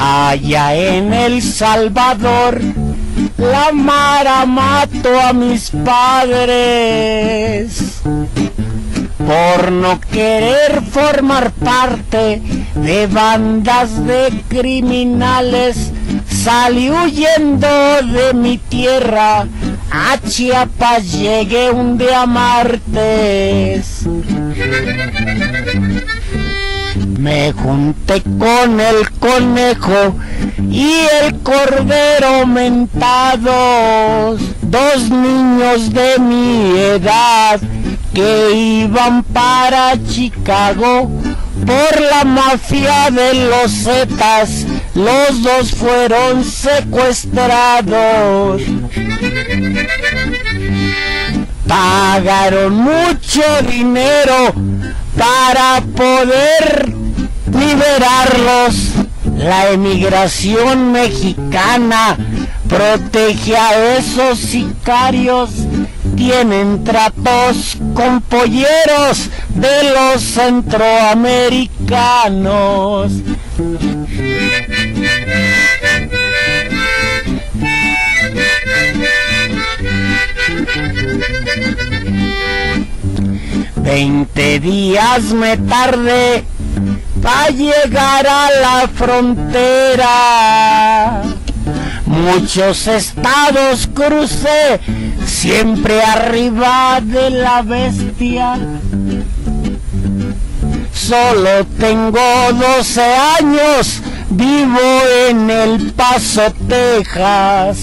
Allá en El Salvador, la mara mató a mis padres por no querer formar parte de bandas de criminales. Salí huyendo de mi tierra, a Chiapas llegué un día martes. Me junté con el conejo y el cordero mentados, dos niños de mi edad que iban para Chicago por la mafia de los Zetas. Los dos fueron secuestrados. Pagaron mucho dinero para poder liberarlos. La emigración mexicana protege a esos sicarios. Tienen tratos con polleros de los centroamericanos. Veinte días me tardé para llegar a la frontera. Muchos estados crucé, siempre arriba de la bestia. Solo tengo 12 años, vivo en El Paso, Texas.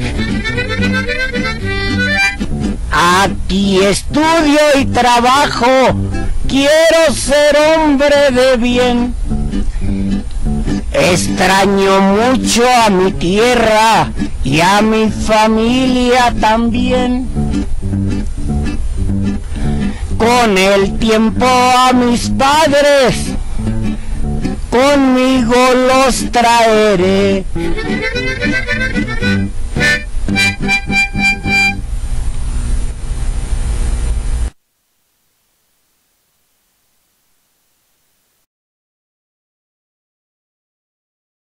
Aquí estudio y trabajo, quiero ser hombre de bien. Extraño mucho a mi tierra y a mi familia también. Con el tiempo a mis padres conmigo los traeré.